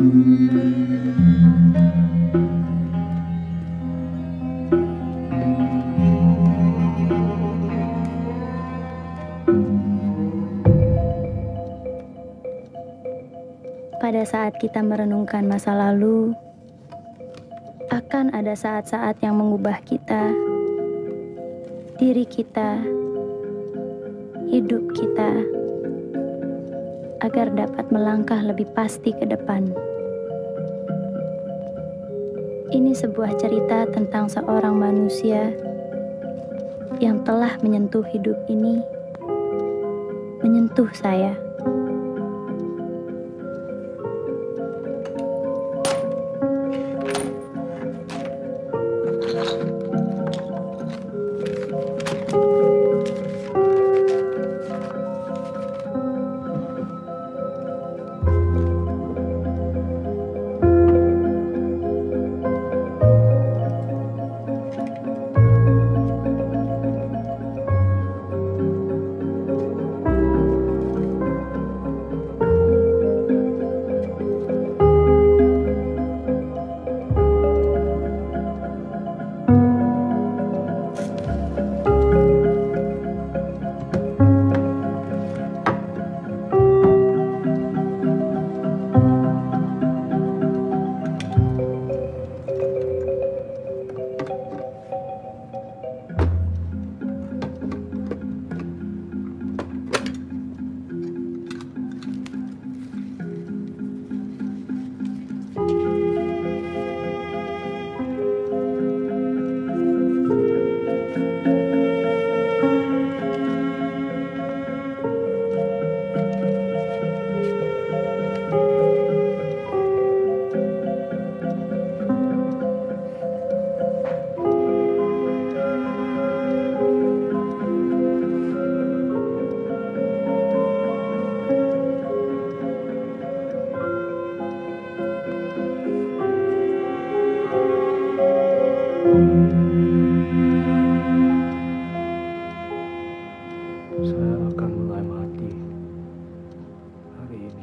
Pada saat kita merenungkan masa lalu, akan ada saat-saat yang mengubah kita, diri kita, hidup kita, agar dapat melangkah lebih pasti ke depan. Ini sebuah cerita tentang seorang manusia yang telah menyentuh hidup ini, menyentuh saya. Saya akan mulai mati hari ini.